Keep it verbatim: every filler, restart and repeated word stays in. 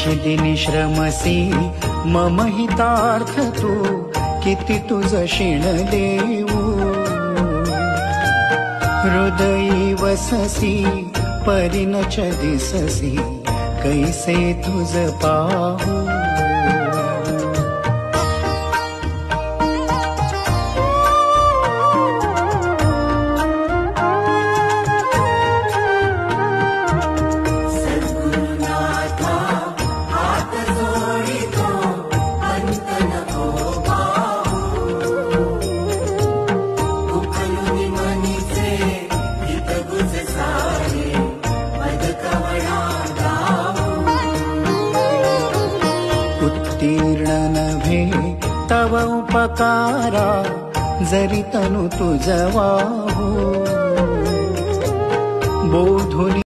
निशिदिनी श्रमसी मम हितार्थ तू किती तुझ शिण देऊ हृदयी वससी परिनच दिससी कैसे तुझ पाहू उत्तीर्ण नभे तव उपकारा जरी तनु तुझ वाहू बोधुनी